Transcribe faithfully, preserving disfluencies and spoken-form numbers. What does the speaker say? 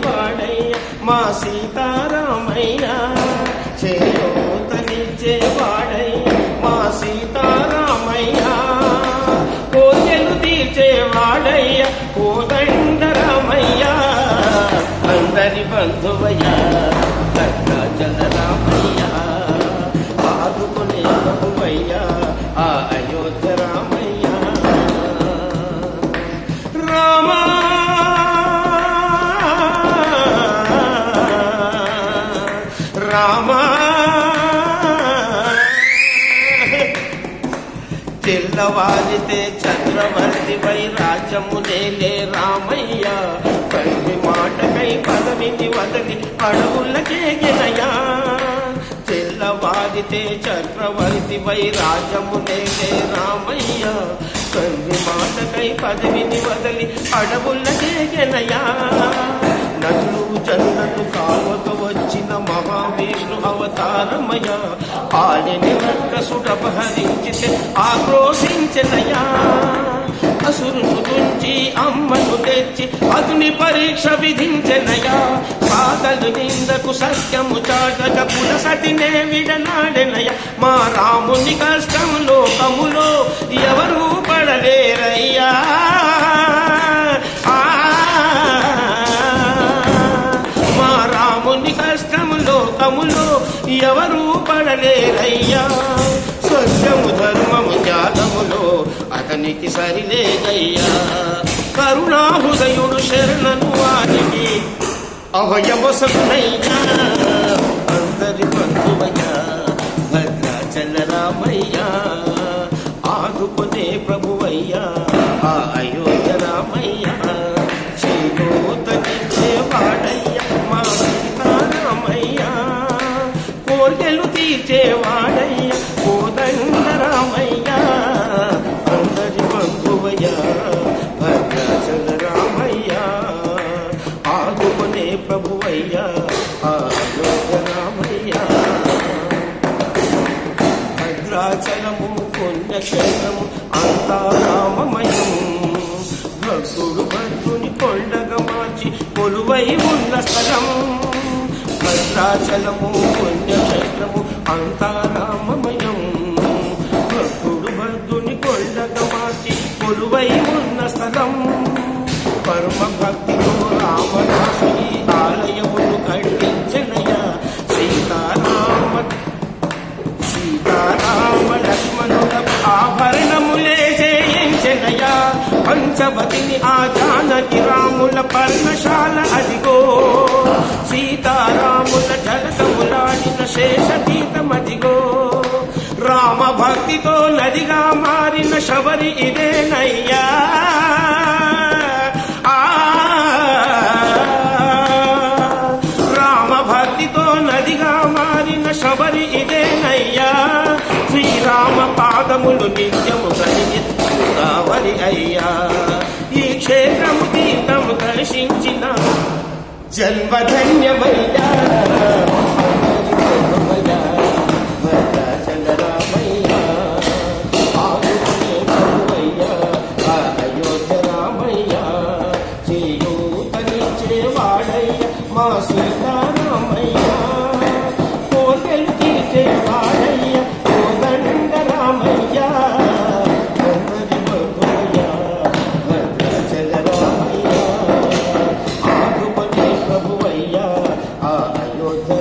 వాడయ్య మా సీతారామయ్య చేయూతనిచ్చే వాడయ్య మా సీతారామయ్య కోర్కెలు తీర్చే వాడయ్య కోదండరామయ్య అందరి బంధువయ్య భద్రాచల రామయ్య ఆదుకునే ప్రభువయ్య ఆ అయోధ్య రామయ్య రామ రామ తెల్లవారితే చక్రవర్తి పై రాజ్యమునేలే రామయ్య తండ్రి మాటకై పదవిని వదలి అడవులకేగినయా తెల్లవారితే చక్రవర్తి పై రాజ్యమునేలే రామయ్య తండ్రి మాటకై పదవిని వదలి అడవులకేగినయా నదులు జల్లను కావక వచ్చిన మహావిష్ణు అవతారమయ పాలిని రక్కసుడపహరించితే ఆక్రోశించనయా అసురును నుంచి అమ్మను తెచ్చి అగ్ని పరీక్ష విధించనయా సాగలు నిందకు సత్యము చాటక పులసతినే విడనాడెనయ మా రాముని కష్టం లోకములో ఎవరు పడలేరయ్యా కష్టము లోకములో ఎవరు పడలేరయ్యా సత్యము ధర్మము త్యాగములో అతనికి సరిలేదయ్యా కరుణా హృదయుడు శరణను వారికి అభయమొసగునయ్యా అందరి బంధువయ్యా భద్రాచల రామయ్య ఆదుకునే ప్రభువయ్యా ఆ అయోధ్య రామయ్య చేయూతనిచ్చే వాడయ్య మా సీతారామయ్య కోర్కెలు తీర్చే వాడయ్య కోదండరామయ్య అందరి బంధువయ్య భద్రాచల రామయ్య ఆదుకునే ప్రభువయ్య అయోధ్య రామయ్య భద్రాచలము పుణ్యక్షేత్రము అంతా రామమయం భక్తుడు భక్తుని కొండగా మార్చి కొలువై ఉన్న స్థలం భద్రాచలము పుణ్యక్షేత్రము అంతా రామమయం భక్తుడు భక్తుని కొండగా మార్చి కొలువై ఉన్న స్థలం పరమ భక్తితో రామదాసుని ఆలయమును కట్టించనయ సీతారామ సీతారామ లక్ష్మణుల ఆభరణములే చేయించనయా పంచవతిని ఆ జానకి రాముల పర్ణశాల అదిగో సీతారాముల జలకములాడిన శేషతీతమదిగో రామ భక్తితో నదిగా మారిన శబరి ఇదేనయ్యా రామ భక్తితో నదిగా మారిన శబరి ఇదేనయ్యా శ్రీరామ పాదములు నిత్యము కలిగి గోదావరి అయ్యా ఈ క్షేత్రము తీర్థము దర్శించిన జన్మధన్యమయ్యా భద్రాచల రామయ్య ఆదుకునే ప్రభువయ్య ఆ అయోధ్య రామయ్య చేయూతనిచ్చే వాడయ్య మా సీతారామయ్య కోర్కెలు తీర్చే వాడయ్య కోదండరామయ్య అందరి బంధువయ్య భద్రాచల రామయ్య ఆదుకునే ప్రభువయ్య ఆ అయోధ్య